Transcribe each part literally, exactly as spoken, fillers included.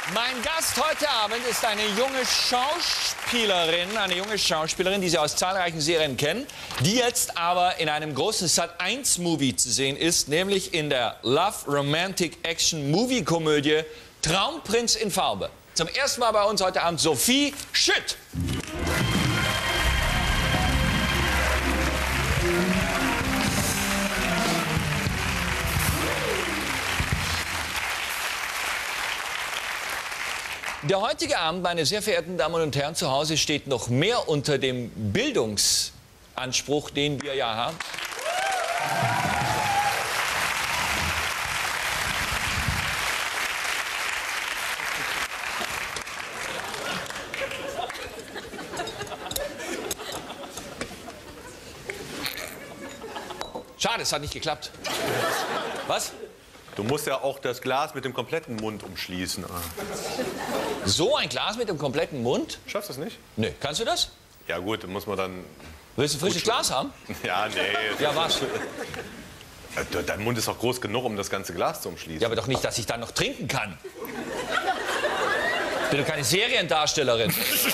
Mein Gast heute Abend ist eine junge Schauspielerin, eine junge Schauspielerin, die Sie aus zahlreichen Serien kennen, die jetzt aber in einem großen Sat eins Movie zu sehen ist, nämlich in der Love Romantic Action Movie Komödie Traumprinz in Farbe. Zum ersten Mal bei uns heute Abend Sophie Schütt. Der heutige Abend, meine sehr verehrten Damen und Herren, zu Hause steht noch mehr unter dem Bildungsanspruch, den wir ja haben. Schade, es hat nicht geklappt. Was? Du musst ja auch das Glas mit dem kompletten Mund umschließen. So ein Glas mit dem kompletten Mund? Schaffst du das nicht? Nee. Kannst du das? Ja gut, dann muss man dann... Willst du ein frisches Glas haben? Ja, nee. Ja, was? Dein Mund ist doch groß genug, um das ganze Glas zu umschließen. Ja, aber doch nicht, dass ich dann noch trinken kann. Ich bin doch keine Seriendarstellerin.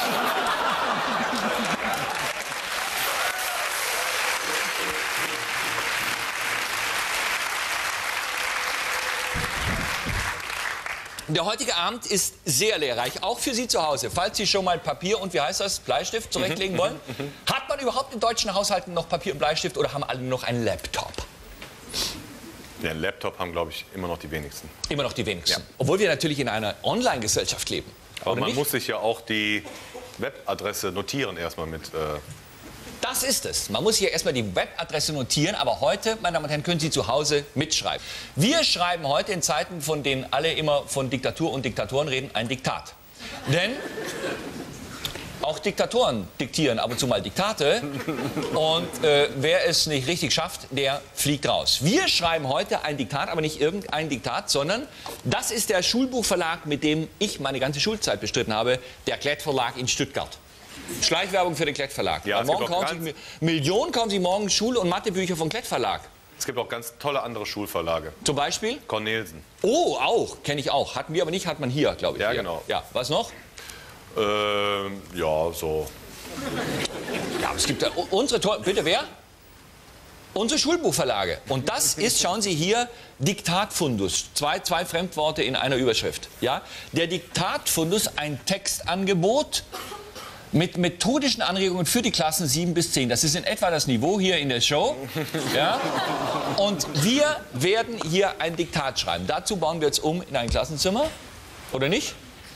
Der heutige Abend ist sehr lehrreich, auch für Sie zu Hause. Falls Sie schon mal Papier und, wie heißt das, Bleistift zurechtlegen wollen. Hat man überhaupt in deutschen Haushalten noch Papier und Bleistift oder haben alle noch einen Laptop? Ja, einen Laptop haben, glaube ich, immer noch die wenigsten. Immer noch die wenigsten. Ja. Obwohl wir natürlich in einer Online-Gesellschaft leben. Aber oder man nicht? muss sich ja auch die Webadresse notieren erstmal mit... Äh Das ist es. Man muss hier erstmal die Webadresse notieren, aber heute, meine Damen und Herren, können Sie zu Hause mitschreiben. Wir schreiben heute in Zeiten, von denen alle immer von Diktatur und Diktatoren reden, ein Diktat. Denn auch Diktatoren diktieren ab und zu mal Diktate und äh, wer es nicht richtig schafft, der fliegt raus. Wir schreiben heute ein Diktat, aber nicht irgendein Diktat, sondern das ist der Schulbuchverlag, mit dem ich meine ganze Schulzeit bestritten habe, der Klett Verlag in Stuttgart. Schleichwerbung für den Klett Verlag. Ja, morgen kaufen Sie, Millionen kaufen Sie morgen Schul- und Mathebücher vom Klett Verlag. Es gibt auch ganz tolle andere Schulverlage. Zum Beispiel? Cornelsen. Oh, auch. Kenne ich auch. Hatten wir aber nicht, hat man hier, glaube ich. Ja, hier. genau. Ja, was noch? Ähm, ja, so. Ja, aber es gibt da unsere tollen... Bitte, wer? Unsere Schulbuchverlage. Und das ist, schauen Sie hier, Diktatfundus. Zwei, zwei Fremdworte in einer Überschrift. Ja? Der Diktatfundus, ein Textangebot mit methodischen Anregungen für die Klassen sieben bis zehn. Das ist in etwa das Niveau hier in der Show. Ja? Und wir werden hier ein Diktat schreiben. Dazu bauen wir jetzt um in ein Klassenzimmer. Oder nicht?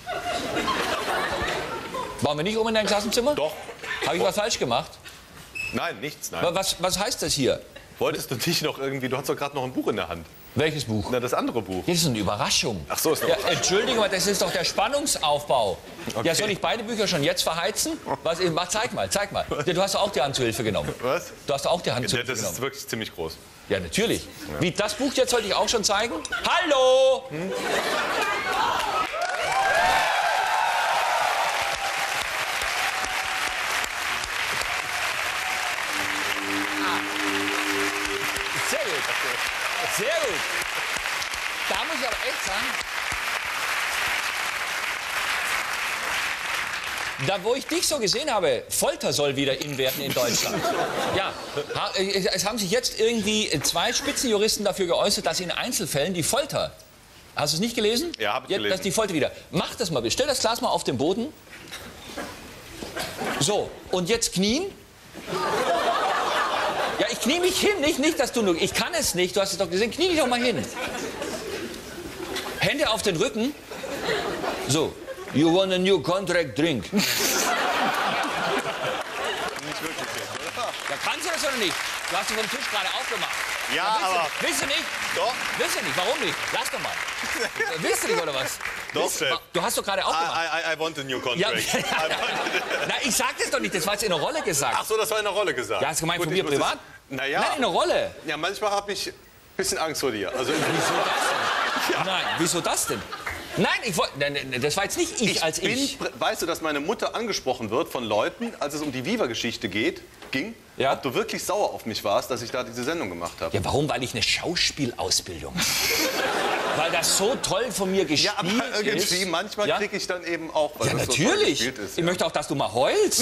Bauen wir nicht um in ein Klassenzimmer? Doch. Habe ich was falsch gemacht? Nein, nichts, nein. Was, was heißt das hier? Wolltest du nicht noch irgendwie... Du hast doch gerade noch ein Buch in der Hand. Welches Buch? Na, das andere Buch. Das ist eine Überraschung. Ach so, ist eine Ja, Überraschung. Entschuldigung, aber das ist doch der Spannungsaufbau. Okay. Ja, soll ich beide Bücher schon jetzt verheizen? Was, mach, zeig mal, zeig mal. Ja, du hast doch auch die Hand zur Hilfe genommen. Was? Du hast doch auch die Hand zur Ja, Hilfe das genommen. ist wirklich ziemlich groß. Ja, natürlich. Wie, das Buch jetzt sollte ich auch schon zeigen? Hallo! Hm? Sehr gut. Sehr gut. Da muss ich aber echt sagen, da wo ich dich so gesehen habe, Folter soll wieder in werden in Deutschland. Ja, es haben sich jetzt irgendwie zwei Spitzenjuristen dafür geäußert, dass in Einzelfällen die Folter... Hast du es nicht gelesen? Ja, habe ich Jetzt, gelesen. dass die Folter wieder... Mach das mal bitte. Stell das Glas mal auf den Boden. So, und jetzt knien. Ja, ich knie mich hin, nicht, nicht, dass du nur... Ich kann es nicht, du hast es doch gesehen. Knie dich doch mal hin. Hände auf den Rücken. So. You want a new contract drink. Nicht wirklich jetzt, oder? Ja, kannst du das oder nicht? Du hast dich vom Tisch gerade aufgemacht. Ja, willst aber... Du, willst du nicht? Doch. Willst du nicht? Warum nicht? Lass doch mal. Willst du nicht, oder was? Doch, willst, Chef. Du hast doch gerade aufgemacht. I, I, I want a new Ja, contract. ja, ja, ja. Na, ich sag das doch nicht, das war jetzt in der Rolle gesagt. Ach so, das war in der Rolle gesagt. Ja, hast du gemeint Gut, von ich mir muss privat? Es, naja. Nein, in der Rolle. Ja, manchmal habe ich ein bisschen Angst vor dir. Also, Wieso das denn? Nein, wieso das denn? Nein, ich wollte, das war jetzt nicht ich, ich als bin, ich. Weißt du, dass meine Mutter angesprochen wird von Leuten, als es um die Viva-Geschichte geht, ging, Ja? ob du wirklich sauer auf mich warst, dass ich da diese Sendung gemacht habe? Ja, warum? Weil ich eine Schauspielausbildung habe. weil das so toll von mir gespielt Ja, aber irgendwie, ist. manchmal Ja? kriege ich dann eben auch, weil Ja, das so toll natürlich. gespielt ist. Ich Ja. möchte auch, dass du mal heulst.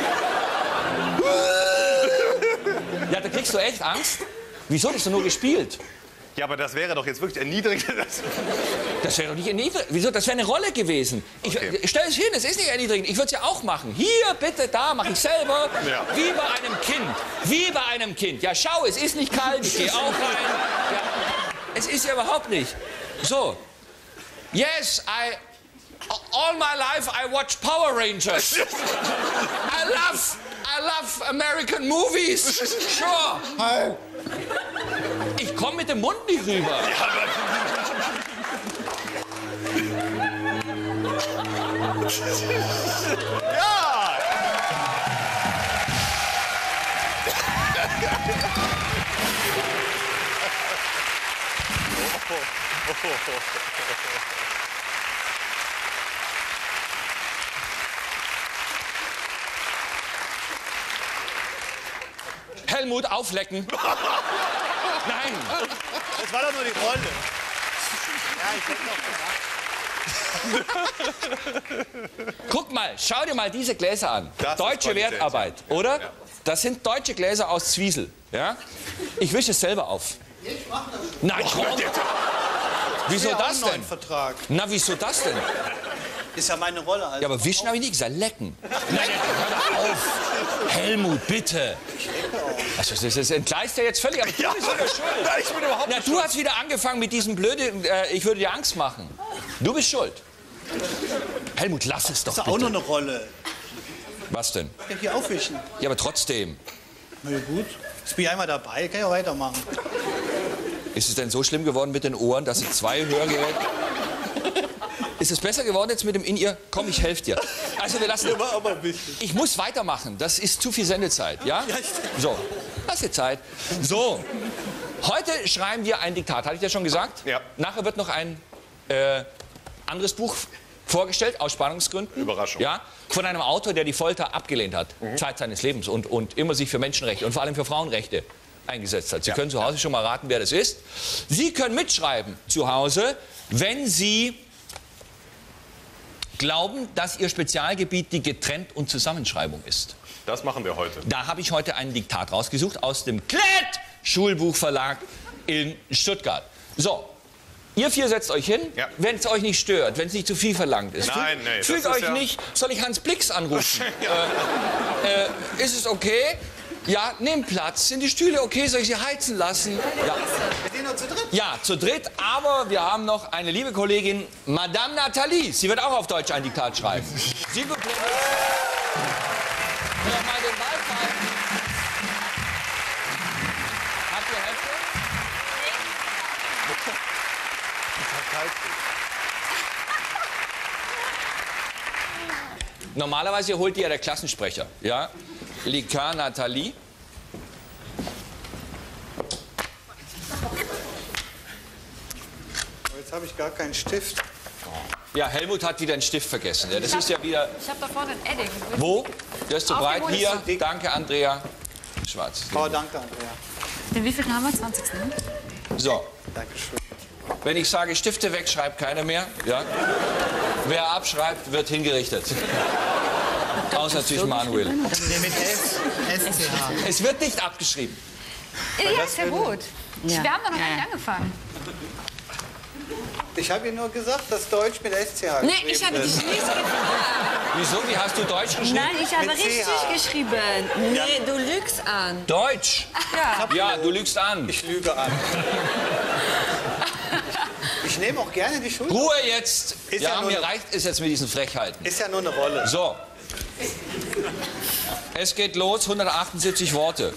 Ja, da kriegst du echt Angst. Wieso? Das ist doch nur gespielt. Ja, aber das wäre doch jetzt wirklich erniedrigend. Das Das wäre doch nicht erniedrigend. Wieso? Das wäre eine Rolle gewesen. Ich, Okay. Stell es hin, es ist nicht erniedrigend. Ich würde es ja auch machen. Hier, bitte, da, mache ich selber. Ja. Wie bei einem Kind. Wie bei einem Kind. Ja, schau, es ist nicht kalt, ich gehe auch rein. Ja. Es ist ja überhaupt nicht. So. Yes, I... All my life I watch Power Rangers. I love... I love American movies. Sure. Ich komme mit dem Mund nicht rüber. ja! Helmut, auflecken. Nein. Das war doch nur die Rolle. Guck mal, schau dir mal diese Gläser an. Das ist Deutsche Qualität, Wertarbeit, oder? Das sind deutsche Gläser aus Zwiesel. Ja? Ich wische es selber auf. Nein, komm. Wieso Ja, auch das einen neuen denn? Vertrag. Na, wieso das denn? Ist ja meine Rolle. Also. Ja, aber wischen habe ich nicht gesagt, lecken. Nein, nein, hör doch auf. Helmut, bitte. Also, das, das entgleist ja jetzt völlig, aber du Ja. bist sogar schuld. Ich bin überhaupt Na, nicht du schuld. hast wieder angefangen mit diesem blöden, äh, ich würde dir Angst machen. Du bist schuld. Helmut, lass es doch Das ist auch bitte. nur eine Rolle. Was denn? Ja, hier aufwischen. Ja, aber trotzdem. Na ja, gut. Jetzt bin ich einmal dabei, kann ich auch weitermachen. Ist es denn so schlimm geworden mit den Ohren, dass Sie zwei Hörgeräte... Ist es besser geworden jetzt mit dem In-Ear? Komm, ich helfe dir. Also wir lassen... War aber ein bisschen. Ich muss weitermachen. Das ist zu viel Sendezeit, ja? Ja, ich- So, lass dir Zeit. So, heute schreiben wir ein Diktat. Hatte ich dir schon gesagt? Ja. Nachher wird noch ein äh, anderes Buch vorgestellt, aus Spannungsgründen. Überraschung. Ja, von einem Autor, der die Folter abgelehnt hat, Zeit seines Lebens und, und immer sich für Menschenrechte und vor allem für Frauenrechte eingesetzt hat. Sie können zu Hause schon mal raten, wer das ist. Sie können mitschreiben zu Hause, wenn Sie glauben, dass Ihr Spezialgebiet die Getrennt- und Zusammenschreibung ist. Das machen wir heute. Da habe ich heute ein Diktat rausgesucht aus dem Klett-Schulbuchverlag in Stuttgart. So, ihr vier setzt euch hin, Ja. wenn es euch nicht stört, wenn es nicht zu viel verlangt ist. Nein, nee, das Fühlt ist euch ja- nicht, soll ich Hans Blix anrufen? äh, äh, ist es okay? Ja, nehmt Platz. Sind die Stühle okay? Soll ich sie heizen lassen? Ja. Wir sind nur zu dritt. Ja, zu dritt, aber wir haben noch eine liebe Kollegin, Madame Nathalie. Sie wird auch auf Deutsch ein Diktat schreiben. Sie wird noch mal den Ball falten. Habt ihr Hefte? Normalerweise holt die ja der Klassensprecher, ja? Likar Nathalie. Aber jetzt habe ich gar keinen Stift. Ja, Helmut hat wieder einen Stift vergessen. Ja, das ist ja wieder... Ich habe da vorne ein Edding. Wo? Der ist zu Auf breit. dem Mund ist Hier, so dick. danke, Andrea. Schwarz. Oh, danke, Andrea. Den wievielten haben wir? zwanzigsten So, Dankeschön. wenn ich sage Stifte weg, schreibt keiner mehr. Ja? Wer abschreibt, wird hingerichtet. Außer natürlich Manuel. Nee, mit S. S C H. Es wird nicht abgeschrieben. Ja, ist ja gut. Ja. Wir haben doch noch Ja, gar nicht ja. angefangen. Ich habe Ihnen nur gesagt, dass Deutsch mit S C H Nee, geschrieben ich habe wird. dich nicht gefragt. Wieso? Wie hast du Deutsch geschrieben? Nein, ich habe Mit C H. richtig geschrieben. Nee, du lügst an. Deutsch? Ja. Ja, du lügst an. Ich lüge an. Ich nehme auch gerne die Schuld. Ruhe jetzt. Ist Ja, ja nur mir eine- reicht es jetzt mit diesen Frechheiten. Ist ja nur eine Rolle. So. Es geht los, hundertachtundsiebzig Worte.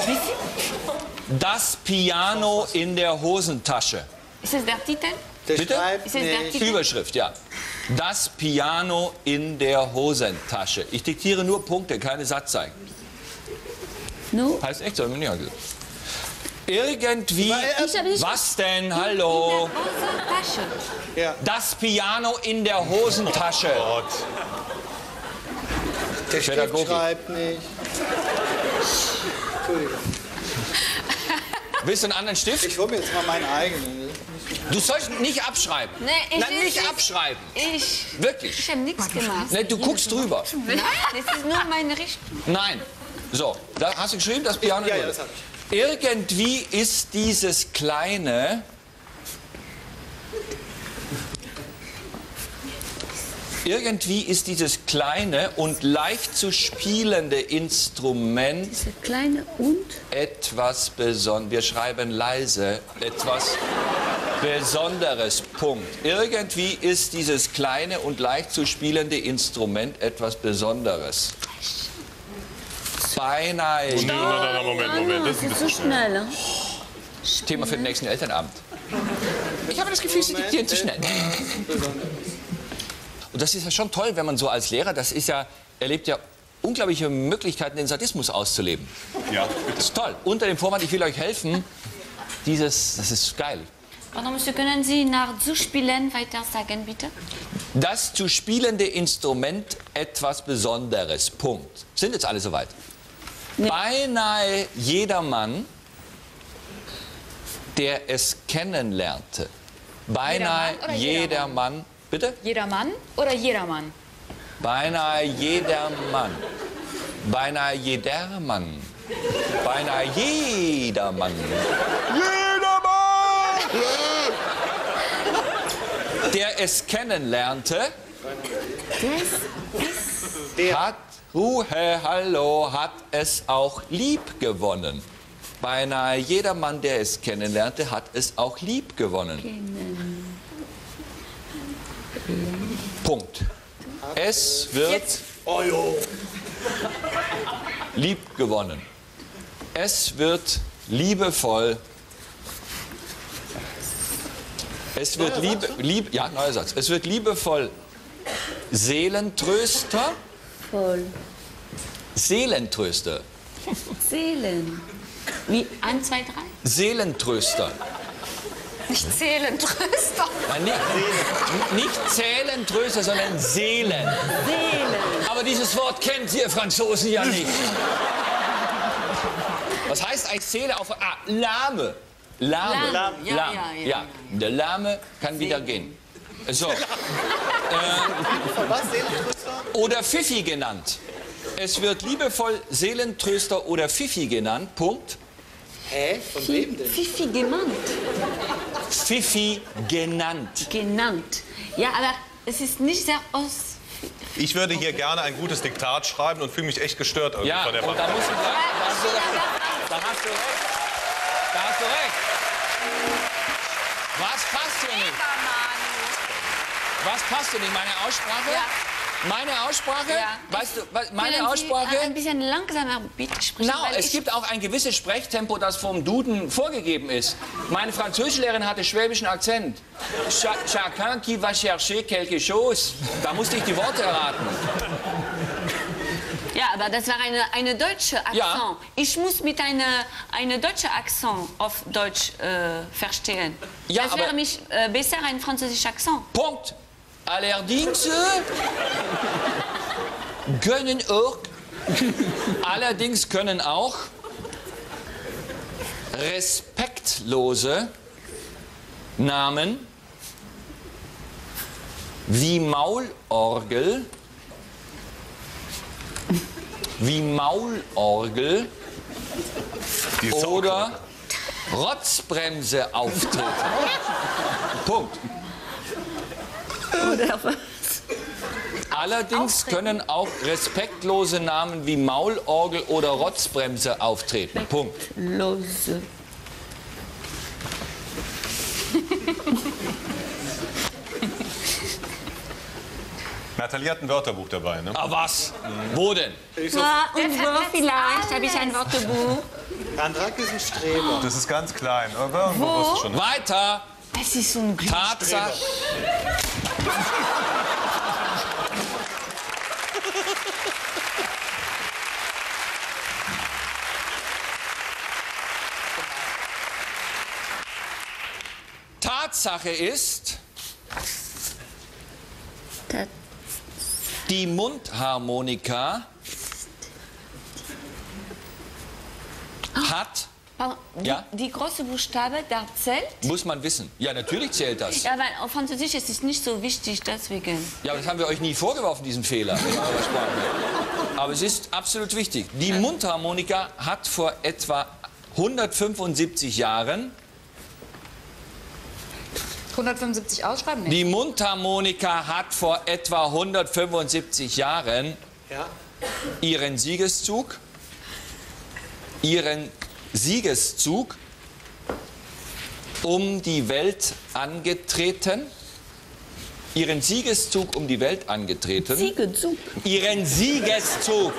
Das Piano in der Hosentasche. Ist das der Titel? Der Bitte? schreibt Ist das der nicht. Titel? Überschrift, ja. Das Piano in der Hosentasche. Ich diktiere nur Punkte, keine Satzzeichen. Nu? Heißt echt so, hab ich nicht gesagt. Irgendwie. Ich habe nicht Was denn? in Hallo? der Hosentasche. Ja. Das Piano in der Hosentasche. Gott. Der Stift Pädagogie. schreibt nicht. Entschuldigung. Willst du einen anderen Stift? Ich hole mir jetzt mal meinen eigenen. Du sollst nicht abschreiben. Nee, ich Nein, will nicht nicht. abschreiben. Ich. Wirklich. Ich habe nichts gemacht. Nee, du guckst drüber. Nein, das ist nur meine Richtung. Nein. So, da hast du geschrieben, das Piano. Ja, ja, wurde. das habe ich. Irgendwie ist dieses kleine... Irgendwie ist dieses kleine und leicht zu spielende Instrument Diese kleine und? etwas Besonderes. Wir schreiben leise. Etwas Besonderes. Punkt. Irgendwie ist dieses kleine und leicht zu spielende Instrument etwas Besonderes. Beinahe Nein, je- nein, nein, Moment, Moment, das ist ein Das ist so bisschen schnell. Hein? Thema für den nächsten Elternabend. Ich habe das Gefühl, Sie diktieren zu schnell. Und das ist ja schon toll, wenn man so als Lehrer, das ist ja, erlebt ja unglaubliche Möglichkeiten, den Sadismus auszuleben. Ja, Das ist toll. Unter dem Vorwand, ich will euch helfen, dieses, das ist geil. Pardon, Monsieur, können Sie nach zu spielen weiter sagen, bitte? Das zu spielende Instrument etwas Besonderes. Punkt. Sind jetzt alle soweit? Beinahe jeder Mann, der es kennenlernte, beinahe Jeder Mann oder jeder jeder Mann, bitte? Jeder Mann oder jeder Mann? Beinahe jeder Mann, beinahe jeder Mann, beinahe jeder Mann. Jeder Mann! Der es kennenlernte, hat, Ruhe, hallo, hat es auch lieb gewonnen. Beinahe jeder Mann, der es kennenlernte, hat es auch lieb gewonnen. Punkt. Es wird Oh jo. lieb gewonnen. Es wird liebevoll. Es wird liebe, lieb, ja, neuer Satz. Es wird liebevoll Seelentröster. Voll. Seelentröster. Seelen. Wie? Eins, zwei, drei? Seelentröster. Nicht zählen, Tröster. Nein, nicht, nicht Zählentröster, sondern Seelen. Seelen. Aber dieses Wort kennt ihr Franzosen ja nicht. Was heißt eigentlich Seele auf... Ah, Lahme. Lahme. Lahme. Ja, Lahme. ja, ja, ja. Der Lahme kann wieder gehen. So. Von was? Seelentröster? Oder Pfiffi genannt. Es wird liebevoll Seelentröster oder Pfiffi genannt. Punkt. Hä? Von wem denn? Fifi genannt. Pfiffi genannt. Genannt. Ja, aber es ist nicht sehr aus... Ich würde hier gerne ein gutes Diktat schreiben und fühle mich echt gestört irgendwie Ja, von der und da muss ich sagen, da hast du recht. Da hast du recht. Da hast du recht. Was passt hier nicht? Was passt hier nicht? Meine Aussprache? Ja. Meine Aussprache? Ja. Weißt du, was- meine Können Sie Aussprache? ein bisschen langsamer bitte sprechen? Genau, weil es ich- gibt auch ein gewisses Sprechtempo, das vom Duden vorgegeben ist. Meine Französischlehrerin hatte schwäbischen Akzent. Cha- Chacun qui va chercher quelque chose. Da musste ich die Worte erraten. Ja, aber das war eine, eine deutsche Akzent. Ja. Ich muss mit einer eine deutsche Akzent auf Deutsch äh, verstehen. Ja, das aber- wäre mich äh, besser ein französischer Akzent. Punkt. Allerdings können auch, allerdings können auch respektlose Namen wie Maulorgel, wie Maulorgel Die ist auch oder Rotzbremse auftreten. Punkt. Oder was? Allerdings können auch respektlose Namen wie Maulorgel oder Rotzbremse auftreten. Punkt. Lose. Nathalie hat ein Wörterbuch dabei, ne? Ah, was? Wo denn? Ah, und wo vielleicht habe ich ein Wörterbuch. Andrak ist ein Streber. Das ist ganz klein, aber irgendwo wirst du schon. Weiter. Es ist unglaublich. Tatsache. Tatsache ist, Das die Mundharmonika hat Pardon, die, Ja? die große Buchstabe, der zählt? Muss man wissen. Ja, natürlich zählt das. Ja, weil auf Französisch ist es nicht so wichtig, deswegen. Ja, aber das haben wir euch nie vorgeworfen, diesen Fehler in eurer Sprache. Aber es ist absolut wichtig. Die Mundharmonika hat vor etwa hundertfünfundsiebzig Jahren... hundertfünfundsiebzig ausschreiben? Nee. Die Mundharmonika hat vor etwa hundertfünfundsiebzig Jahren Ja. ihren Siegeszug, ihren Siegeszug um die Welt angetreten, ihren Siegeszug um die Welt angetreten, Siegezug. ihren Siegeszug.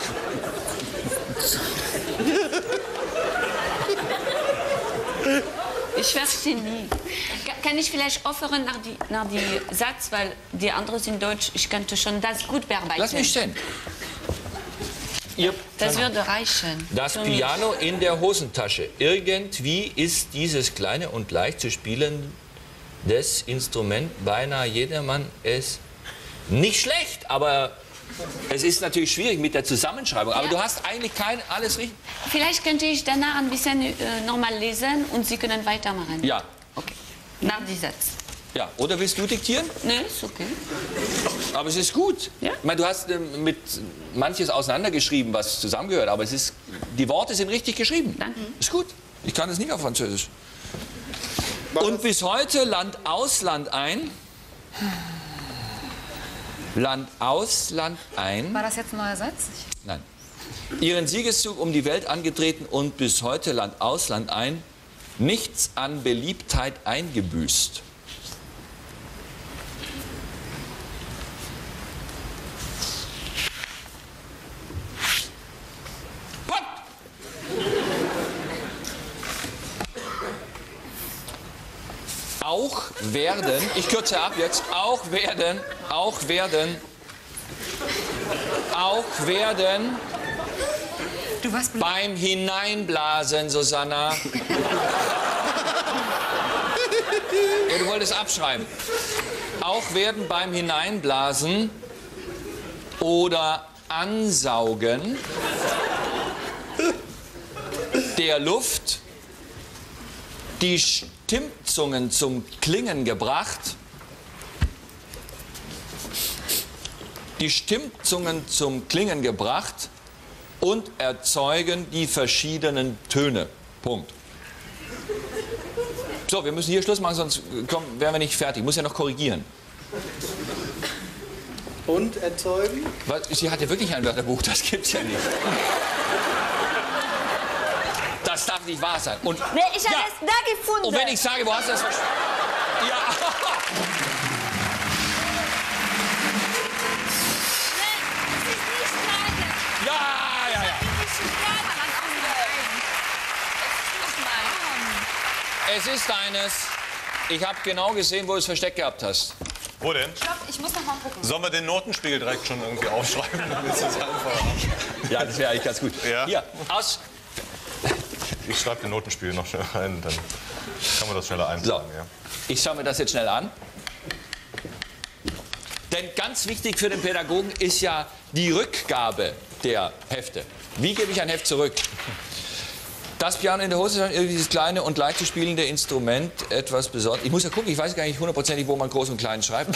Ich verstehe nie. Ka- Kann ich vielleicht aufhören nach die, nach die Satz, weil die anderen sind Deutsch, ich könnte schon das gut bearbeiten. Lass mich stehen. Ihr, Das würde reichen. das Für mich. Piano in der Hosentasche. Irgendwie ist dieses kleine und leicht zu spielendes Instrument beinahe jedermann es nicht schlecht, aber es ist natürlich schwierig mit der Zusammenschreibung. Aber Ja. du hast eigentlich kein alles richtig. Vielleicht könnte ich danach ein bisschen äh, nochmal lesen und Sie können weitermachen. Ja, Okay. Nach die Satz. ja. Oder willst du diktieren? Ne, ist okay. Aber es ist gut. Ja. Ich meine, du hast ähm, mit manches auseinandergeschrieben, was zusammengehört. Aber es ist, die Worte sind richtig geschrieben. Danke. Ist gut. Ich kann es nicht auf Französisch. Und bis heute Land aus, Land ein. Land aus, Land ein. War das jetzt ein neuer Satz? Nein. Ihren Siegeszug um die Welt angetreten und bis heute Land aus, Land ein. Nichts an Beliebtheit eingebüßt. Hopp! Auch werden, ich kürze ab jetzt, auch werden, auch werden, auch werden Du warst bl- beim Hineinblasen, Susanna. Ja, du wolltest abschreiben. Auch werden beim Hineinblasen oder Ansaugen der Luft die Stimmzungen zum Klingen gebracht, die Stimmzungen zum Klingen gebracht und erzeugen die verschiedenen Töne. Punkt. So, wir müssen hier Schluss machen, sonst kommen, wären wir nicht fertig. Ich muss ja noch korrigieren. Und erzeugen? Was, sie hat ja wirklich ein Wörterbuch, das gibt's ja nicht. Das darf nicht wahr sein. Und, Nee, ich habe ja, es da gefunden. und wenn ich sage, wo hast du das verstanden? Ja. Ja, ja, ja. Es ist eines. Ich habe genau gesehen, wo du es versteckt gehabt hast. Wo denn? Stopp, ich muss noch mal gucken. Sollen wir den Notenspiegel direkt schon irgendwie aufschreiben? Dann ist es einfacher. Ja, das wäre eigentlich ganz gut. Ja. Hier, aus. Ich schreibe den Notenspiegel noch schnell rein, dann kann man das schneller eintragen. So. Ja. Ich schaue mir das jetzt schnell an. Denn ganz wichtig für den Pädagogen ist ja die Rückgabe der Hefte. Wie gebe ich ein Heft zurück? Das Piano in der Hose ist irgendwie dieses kleine und leicht zu spielende Instrument etwas Besonderes. Ich muss ja gucken, ich weiß gar nicht hundertprozentig, wo man groß und klein schreibt.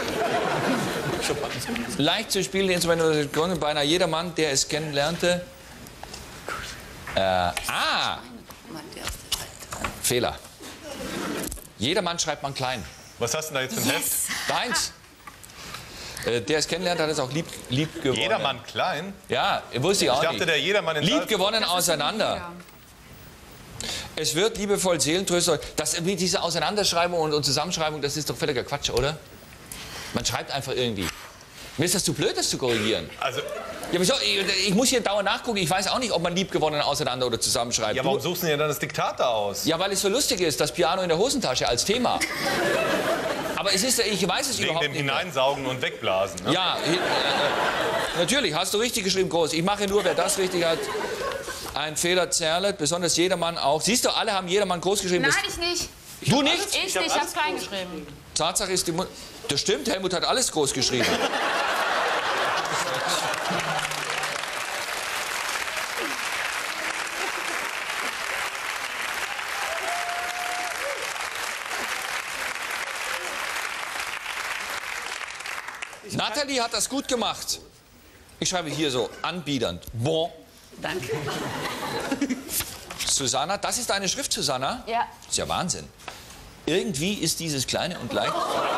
Leicht zu spielende Instrument, beinahe jedermann, der es kennenlernte. Äh, ah! Fehler. Jedermann schreibt man klein. Was hast du denn da jetzt für ein Heft? Deins. Äh, der es kennenlernt, hat es auch lieb, lieb gewonnen. Jedermann klein? Ja, wusste ich auch Ich dachte, nicht. der Jedermann in Lieb Salzburg. gewonnen auseinander. Es wird liebevoll Seelentröster. Das, diese Auseinanderschreibung und, und Zusammenschreibung, das ist doch völliger Quatsch, oder? Man schreibt einfach irgendwie. Mir ist das zu blöd, das zu korrigieren. Also, Ja, wieso? Ich, ich muss hier dauernd nachgucken. Ich weiß auch nicht, ob man lieb gewonnen auseinander oder zusammenschreibt. ja, warum suchst du denn dann das Diktat da aus? Ja, weil es so lustig ist, das Piano in der Hosentasche als Thema. Aber es ist, ich weiß es Wegen überhaupt dem nicht mehr. Hineinsaugen und Wegblasen. Ne? Ja, äh, äh, natürlich, hast du richtig geschrieben, groß. Ich mache nur, wer das richtig hat, ein Fehler zerlet, besonders jedermann auch. Siehst du, alle haben jedermann groß geschrieben. Nein, Das- ich nicht. Du nicht? Ich nicht, ich hab's klein geschrieben. Tatsache ist, die Mu das stimmt, Helmut hat alles groß geschrieben. Nathalie hat das gut gemacht. Ich schreibe hier so anbiedernd. Bon. Danke. Susanna, das ist deine Schrift, Susanna? Ja. Das ist ja Wahnsinn. Irgendwie ist dieses kleine und leicht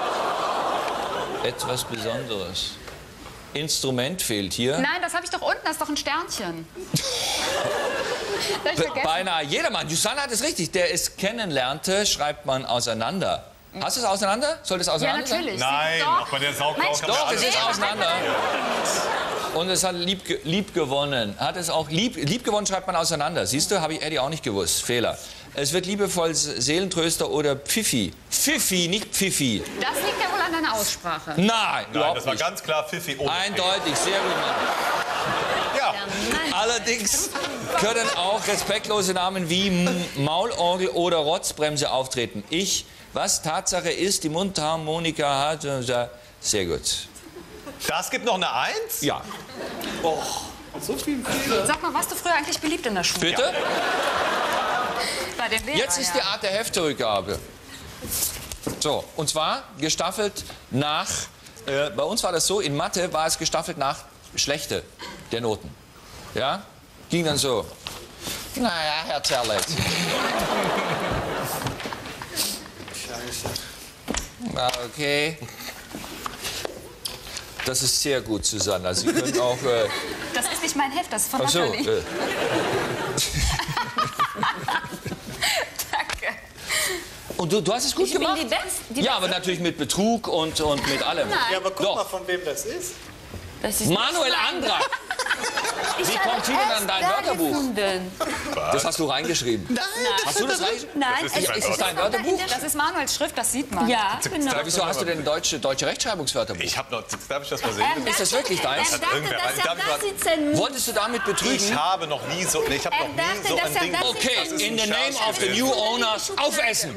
etwas Besonderes. Instrument fehlt hier. Nein, das habe ich doch unten, das ist doch ein Sternchen. Das hab ich Be vergessen. beinahe jedermann. Susanna hat es richtig. Der es kennenlernte, schreibt man auseinander. Hast du es auseinander? Soll das Ja, auseinander sein? natürlich. Nein, Doch. auch bei der Sauklaus Mensch, kann man Doch, alles es ist sagen. auseinander. Und es hat lieb, ge- lieb gewonnen. Hat es auch lieb, lieb gewonnen schreibt man auseinander. Siehst du, habe ich Eddie auch nicht gewusst. Fehler. Es wird liebevoll Seelentröster oder Pfiffi. Pfiffi, nicht Pfiffi. Das liegt ja wohl an deiner Aussprache. Nein, Nein, überhaupt das war nicht. ganz klar Pfiffi ohne P. Eindeutig, sehr gut. Ja. Allerdings können auch respektlose Namen wie M- Maulorgel oder Rotzbremse auftreten. Ich, was Tatsache ist, die Mundharmonika hat... äh, Sehr gut. Das gibt noch eine Eins? Ja. So viel Fehler. Sag mal, warst du früher eigentlich beliebt in der Schule? Bitte? Bei dem Lehrer, Jetzt ist die ja. Art der Hefterückgabe. So, und zwar gestaffelt nach... Äh, bei uns war das so, in Mathe war es gestaffelt nach Schlechte der Noten. Ja? Ging dann so. Naja, Herr Zerlett. Scheiße. Okay. Das ist sehr gut, Susanna. Sie können auch... Äh, Das ist nicht mein Heft, das ist von ach so, Nathalie. äh, Danke. und du, du hast es gut Ich bin gemacht? die Beste. Die Ja, aber natürlich mit Betrug und, und mit allem. Ja, aber guck Doch. mal, von wem das ist. Das ist Manuel Andrak. Wie kommt sie denn an dein Wörterbuch? Gefunden. Das hast du reingeschrieben. Nein. Hast du das reingeschrieben? Nein, Das ist nicht es- mein Ist es dein Wörterbuch? Das ist Manuels Schrift, das sieht man. Ja, genau. Ja, wieso hast du denn deutsche, deutsche Rechtschreibungswörterbuch? Ich habe noch. Darf ich das mal sehen? Er Ist das wirklich dachte- deins? Er dachte, irgendwer dass rein- er darf ich da mal- sitzen muss. Wolltest du damit Ich betrügen? habe noch nie so. Nee, ich habe Er noch nie dachte, so dass ein er Ding. das Okay, Das ist in the ein name Scherz of the gewesen. new owner, aufessen.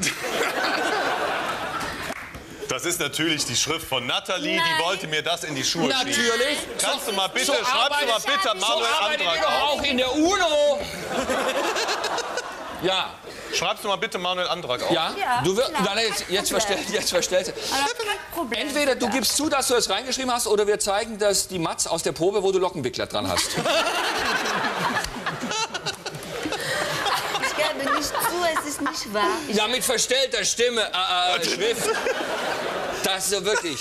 Das ist natürlich die Schrift von Nathalie, Nein. die wollte mir das in die Schuhe schieben. Natürlich. Kannst du mal bitte, So schreibst du mal arbeitet- bitte So Manuel arbeitet ihr Andrak doch auf. auch in der UNO. Ja, Schreibst du mal bitte Manuel Andrak auf. ja. Ja, Du wirst, klar, nein, jetzt, kein jetzt, Problem. verstellst, jetzt verstellst du. Aber kein Problem. Entweder du gibst zu, dass du es reingeschrieben hast, oder wir zeigen, dass die Matz aus der Probe, wo du Lockenwickler dran hast. Ich gebe nicht zu, es ist nicht wahr. Ich Ja, mit verstellter Stimme, äh, äh, Schrift. Das ist so wirklich.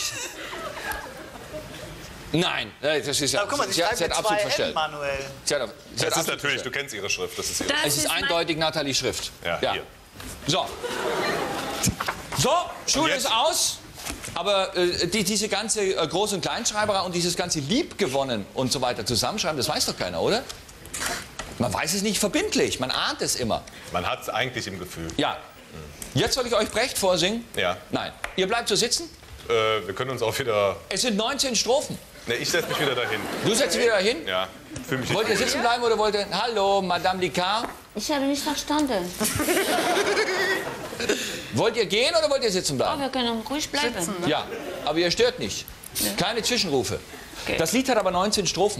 Nein, äh, das ist ja. Aber guck mal, sie sie hat, schreibt sie hat mit absolut zwei N, verstellt. Manuel. Sie hat, sie hat Das ist absolut natürlich, du verstellt. kennst ihre Schrift. Das ist ihre. Das Es ist mein- eindeutig Nathalies Schrift. Ja, hier. So. So, Schule jetzt? ist aus. Aber äh, die, diese ganze äh, Groß- und Kleinschreiberei und dieses ganze Liebgewonnen und so weiter zusammenschreiben, das weiß doch keiner, oder? Man weiß es nicht verbindlich, man ahnt es immer. Man hat es eigentlich im Gefühl. Ja. Jetzt soll ich euch Brecht vorsingen? Ja. Nein. Ihr bleibt so sitzen? Äh, wir können uns auch wieder. Es sind neunzehn Strophen. Ne, ich setze mich wieder dahin. Du setzt dich wieder dahin? Ja. Fühl mich Wollt ihr nicht sitzen bleiben oder wollt ihr... Hallo, Madame Licard. Ich habe nicht verstanden. Wollt ihr gehen oder wollt ihr sitzen Oh, bleiben? wir können ruhig bleiben. Ja, aber ihr stört nicht. Keine Zwischenrufe. Das Lied hat aber neunzehn Strophen.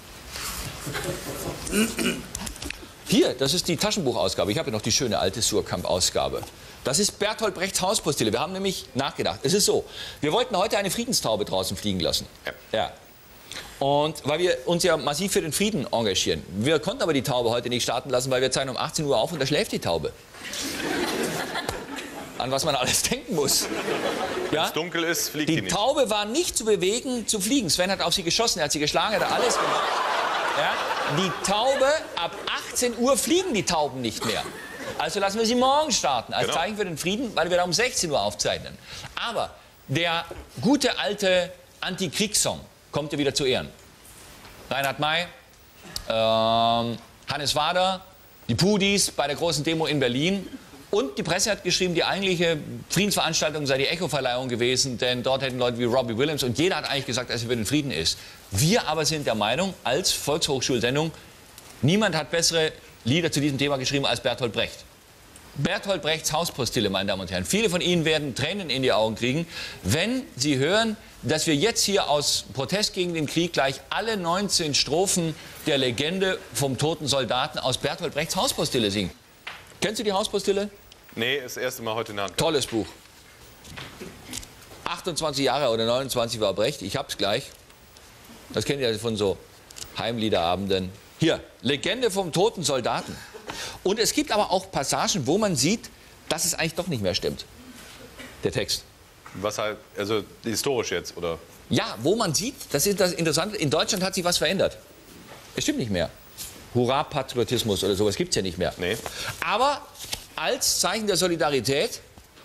Hier, das ist die Taschenbuchausgabe. Ich habe ja noch die schöne alte Surkamp-Ausgabe. Das ist Bertolt Brechts Hauspostille. Wir haben nämlich nachgedacht. Es ist so, wir wollten heute eine Friedenstaube draußen fliegen lassen. Ja. Und weil wir uns ja massiv für den Frieden engagieren. Wir konnten aber die Taube heute nicht starten lassen, weil wir zeigen um achtzehn Uhr auf und da schläft die Taube. An was man alles denken muss. Ja? Wenn es dunkel ist, fliegt die, Die nicht. Taube war nicht zu bewegen, zu fliegen. Sven hat auf sie geschossen, er hat sie geschlagen, er hat alles gemacht. Ja? Die Taube, ab achtzehn Uhr fliegen die Tauben nicht mehr. Also lassen wir sie morgen starten, als Genau. Zeichen für den Frieden, weil wir da um sechzehn Uhr aufzeichnen. Aber der gute alte Antikriegssong kommt dir wieder zu Ehren. Reinhard May, ähm, Hannes Wader, die Pudis bei der großen Demo in Berlin. Und die Presse hat geschrieben, die eigentliche Friedensveranstaltung sei die Echo-Verleihung gewesen, denn dort hätten Leute wie Robbie Williams und jeder hat eigentlich gesagt, dass er für den Frieden ist. Wir aber sind der Meinung, als Volkshochschulsendung, niemand hat bessere Lieder zu diesem Thema geschrieben als Bertolt Brecht. Bertolt Brechts Hauspostille, meine Damen und Herren. Viele von Ihnen werden Tränen in die Augen kriegen, wenn Sie hören, dass wir jetzt hier aus Protest gegen den Krieg gleich alle neunzehn Strophen der Legende vom toten Soldaten aus Bertolt Brechts Hauspostille singen. Kennst du die Hauspostille? Nee, ist das erste Mal heute in der Hand. Tolles Buch. achtundzwanzig Jahre oder neunundzwanzig war Brecht. Ich hab's gleich. Das kennt ihr von so Heimliederabenden. Hier, Legende vom toten Soldaten. Und es gibt aber auch Passagen, wo man sieht, dass es eigentlich doch nicht mehr stimmt. Der Text. Was halt, also historisch jetzt, oder? Ja, wo man sieht, das ist das Interessante, in Deutschland hat sich was verändert. Es stimmt nicht mehr. Hurra-Patriotismus oder sowas gibt es ja nicht mehr. Nee. Aber als Zeichen der Solidarität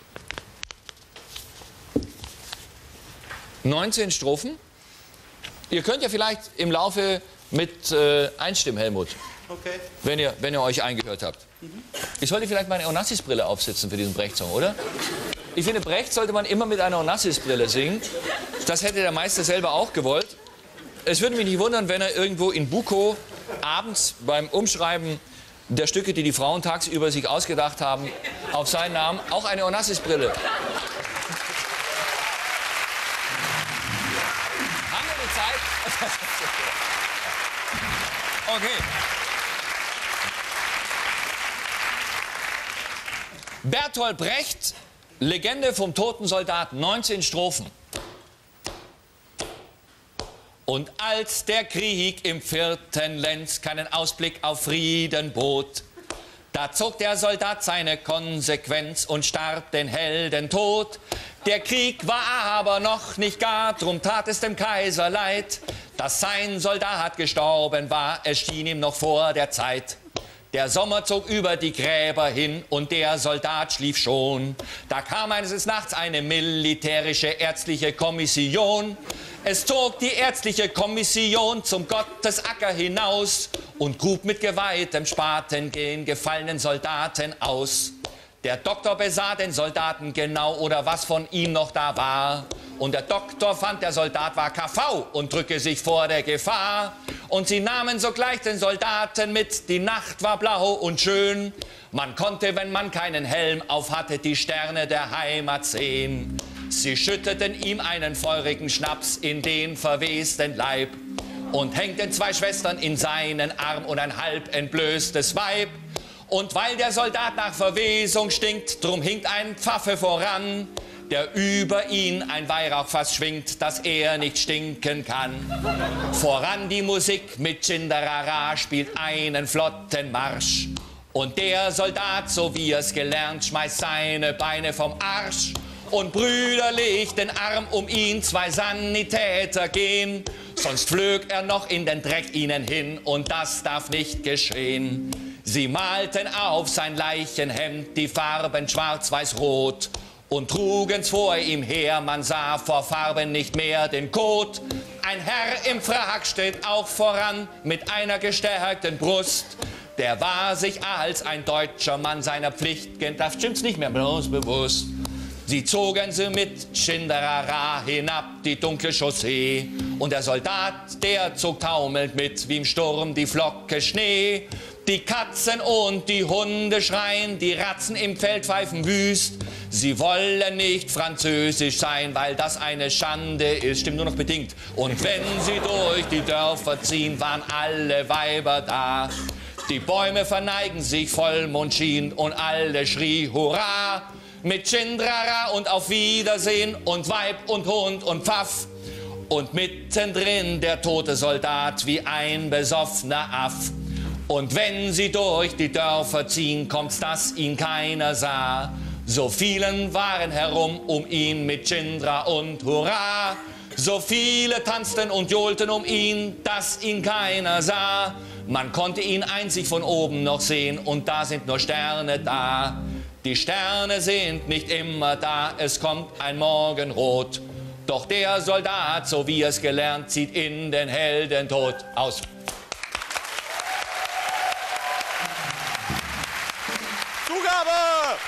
neunzehn Strophen. Ihr könnt ja vielleicht im Laufe mit äh, einstimmen, Helmut. Okay. Wenn ihr, wenn ihr euch eingehört habt. Mhm. Ich sollte vielleicht meine Onassis-Brille aufsetzen für diesen Brecht-Song, oder? Ich finde, Brecht sollte man immer mit einer Onassis-Brille singen. Das hätte der Meister selber auch gewollt. Es würde mich nicht wundern, wenn er irgendwo in Bukow abends beim Umschreiben der Stücke, die die Frauen tagsüber sich ausgedacht haben, auf seinen Namen auch eine Onassis-Brille. Haben wir die Zeit? Okay. Bertolt Brecht, Legende vom toten Soldaten, neunzehn Strophen. Und als der Krieg im vierten Lenz keinen Ausblick auf Frieden bot, da zog der Soldat seine Konsequenz und starb den Heldentod. Der Krieg war aber noch nicht gar, drum tat es dem Kaiser leid, dass sein Soldat gestorben war, es schien ihm noch vor der Zeit. Der Sommer zog über die Gräber hin und der Soldat schlief schon. Da kam eines Nachts eine militärische ärztliche Kommission. Es zog die ärztliche Kommission zum Gottesacker hinaus und grub mit geweihtem Spaten den gefallenen Soldaten aus. Der Doktor besah den Soldaten genau oder was von ihm noch da war. Und der Doktor fand, der Soldat war K V und drücke sich vor der Gefahr. Und sie nahmen sogleich den Soldaten mit, die Nacht war blau und schön. Man konnte, wenn man keinen Helm auf hatte, die Sterne der Heimat sehen. Sie schütteten ihm einen feurigen Schnaps in den verwesten Leib und hängten zwei Schwestern in seinen Arm und ein halb entblößtes Weib. Und weil der Soldat nach Verwesung stinkt, drum hinkt ein Pfaffe voran, der über ihn ein Weihrauchfass schwingt, dass er nicht stinken kann. Voran die Musik mit Chindarara spielt einen flotten Marsch. Und der Soldat, so wie er's gelernt, schmeißt seine Beine vom Arsch. Und brüderlich den Arm um ihn zwei Sanitäter gehen, sonst flög er noch in den Dreck ihnen hin und das darf nicht geschehen. Sie malten auf sein Leichenhemd die Farben schwarz-weiß-rot und trugen's vor ihm her, man sah vor Farben nicht mehr den Kot. Ein Herr im Frack steht auch voran mit einer gestärkten Brust. Der war sich als ein deutscher Mann seiner Pflicht, das stimmt's nicht mehr bloß bewusst. Sie zogen sie mit Chindarara hinab die dunkle Chaussee. Und der Soldat, der zog taumelnd mit, wie im Sturm die Flocke Schnee. Die Katzen und die Hunde schreien, die Ratzen im Feld pfeifen wüst. Sie wollen nicht französisch sein, weil das eine Schande ist, stimmt nur noch bedingt. Und wenn sie durch die Dörfer ziehen, waren alle Weiber da. Die Bäume verneigen sich, Vollmond schien und alle schrie Hurra. Mit Chindrara und auf Wiedersehen und Weib und Hund und Pfaff. Und mittendrin der tote Soldat wie ein besoffener Aff. Und wenn sie durch die Dörfer ziehen, kommt's, dass ihn keiner sah. So vielen waren herum um ihn mit Chindra und Hurra. So viele tanzten und johlten um ihn, dass ihn keiner sah. Man konnte ihn einzig von oben noch sehen und da sind nur Sterne da. Die Sterne sind nicht immer da, es kommt ein Morgenrot. Doch der Soldat, so wie es gelernt, zieht in den Heldentod aus. Zugabe!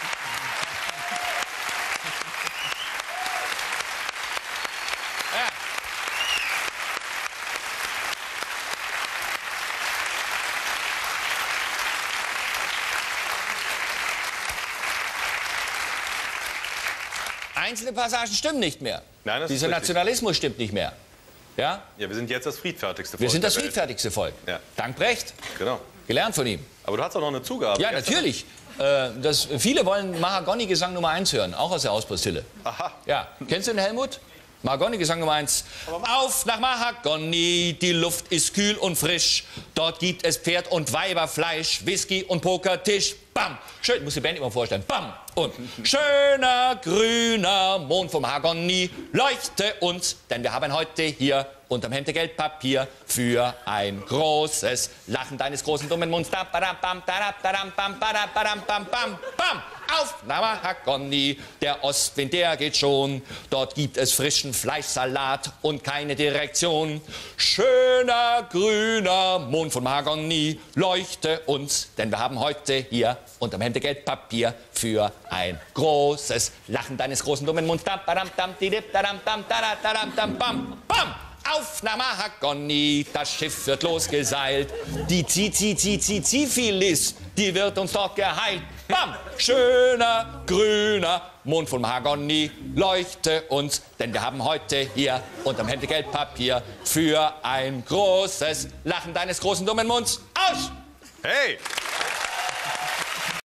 Einzelne Passagen stimmen nicht mehr. Nein, das Dieser ist richtig. Nationalismus stimmt nicht mehr. Ja? Ja, wir sind jetzt das friedfertigste Volk. Wir sind das der Welt. friedfertigste Volk. Ja. Dank Brecht. Genau. Gelernt von ihm. Aber du hast doch noch eine Zugabe. Ja, natürlich. Äh, das, viele wollen Mahagoni-Gesang Nummer eins hören, auch aus der Auspostille. Aha. Ja, kennst du den Helmut? Mahagoni-Gesang Nummer eins. Auf nach Mahagoni, die Luft ist kühl und frisch. Dort gibt es Pferd- und Weiberfleisch, Whisky und Pokertisch. Bam! Schön, muss die Band immer vorstellen. Bam! Und schöner grüner Mond vom Mahagoni leuchte uns, denn wir haben heute hier unterm Hemd Geldpapier für ein großes Lachen deines großen dummen Munds. Da, badam, bam, da, badam, bam, badam, badam, bam, bam, bam. Auf nach Mahagoni, der Ostwind, der geht schon. Dort gibt es frischen Fleischsalat und keine Direktion. Schöner grüner Mond von Mahagoni leuchte uns, denn wir haben heute hier unterm Hemd Geldpapier für ein großes Lachen deines großen dummen Munds. Da, badam, dam, didip, dadam, dam, da, dadam, dam, bam, bam. Auf nach Mahagoni, das Schiff wird losgeseilt. Die Zizizizizifilis, die wird uns dort geheilt. Bam! Schöner, grüner Mond von Mahagoni leuchte uns, denn wir haben heute hier unterm Hemd Geldpapier für ein großes Lachen deines großen dummen Munds. Aus! Hey!